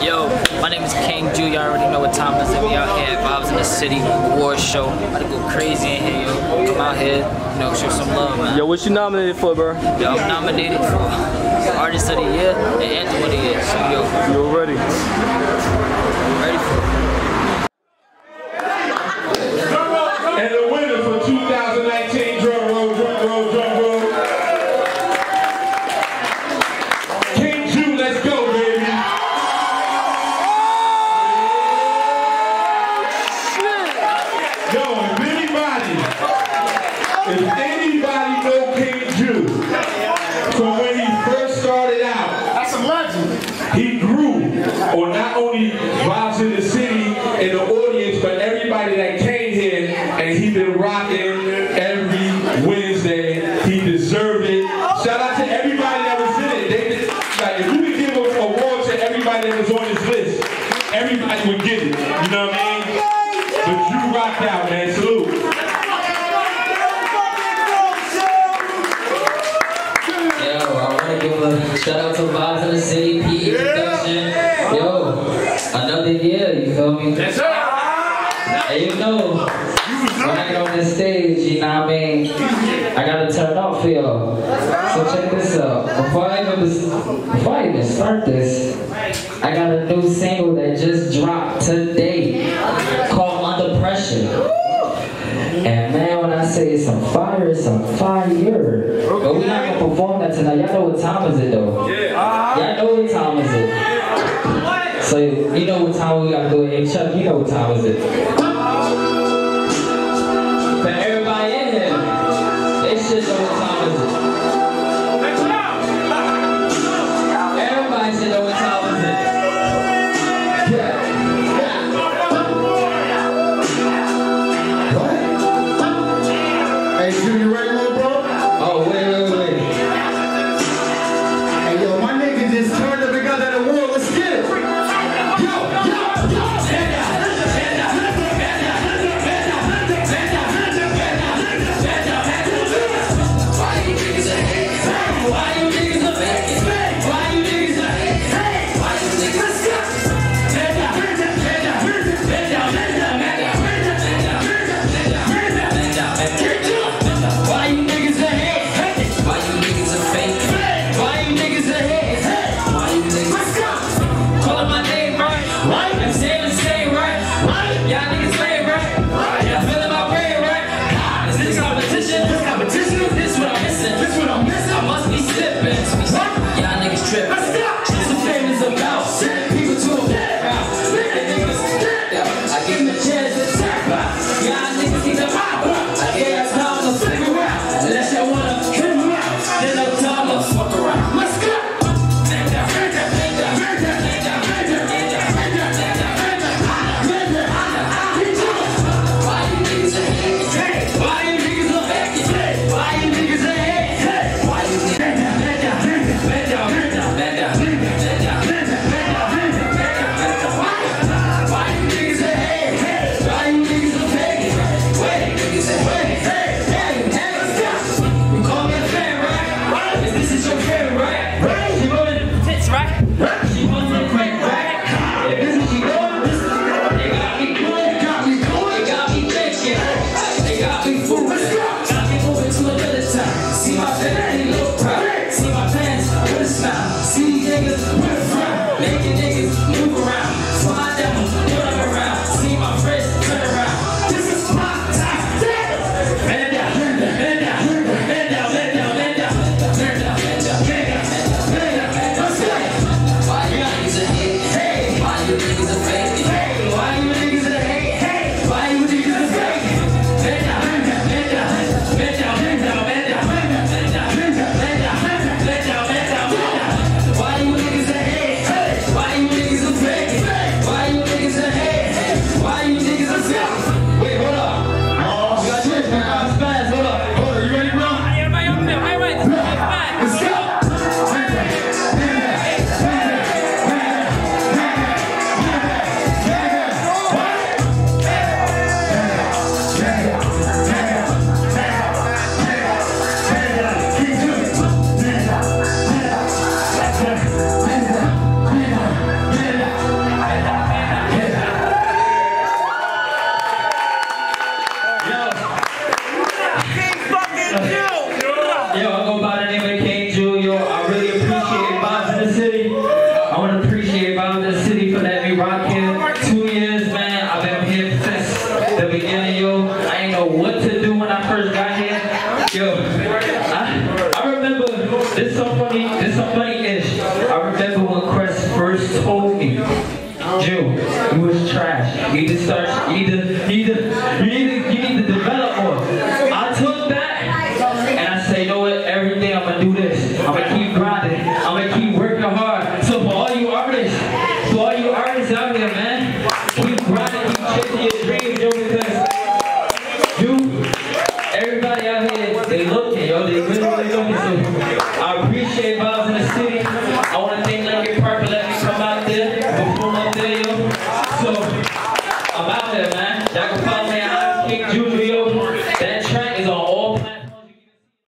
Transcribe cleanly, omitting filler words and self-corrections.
Yo, my name is King Ju. Y'all already know what time it is. We out here at Vibes in the City Award Show. About to go crazy in here, yo. Come out here, you know, show some love, man. Yo, what you nominated for, bro? Yo, I'm nominated for Artist of the Year and Anthem of the Year. So, yo. You ready? Ready for it. And the winner for 2019, drum roll. King Ju, let's go, baby. Yo, if anybody know King Ju, from when he first started out, That's a legend. he grew on not only Vibes in the City and the audience, but everybody that came here, and he been rocking every Wednesday. He deserved it. Shout out to everybody that was in it. Like, if you could give an award to everybody that was on this list, everybody would get it. You know what I mean? But you rocked out, man. Salute. Yo, I want to give a shout out to Vibes in the City, PE Production. Yo, another year, you feel me? Yes, sir. And you know, when I get on this stage, you know what I mean? I gotta turn up for y'all. So check this out. Before I even start this, I got a new single that just dropped today called Under Pressure. And man, when I say it's on fire, it's on fire. But we're not gonna perform that tonight. Y'all know what time is it though? Y'all know what time is it? So you know what time we gotta do it. Hey Chuck, you know what time is it? But everybody in here, they should know what time is it. Everybody should know what time is it. Hey, Ju, you ready, little bro? Oh, wait. Hey, yo, my nigga just turned up and got that award. Let's get it. Yo. Why you niggas are first told me, Jew, you was trash. You need to start, you need to develop more. I took that and I say, you know what, every day I'm gonna do this. I'm gonna keep grinding. I'm gonna keep working hard. So for all you artists out here, man, keep grinding, keep chasing your dreams, yo, because everybody out here, they looking, yo, they really looking. So I appreciate Vibes in the City. I want to thank Lincoln Park for letting me come out there, perform up there, yo. So I'm out there, man. Y'all can follow me at King Jr.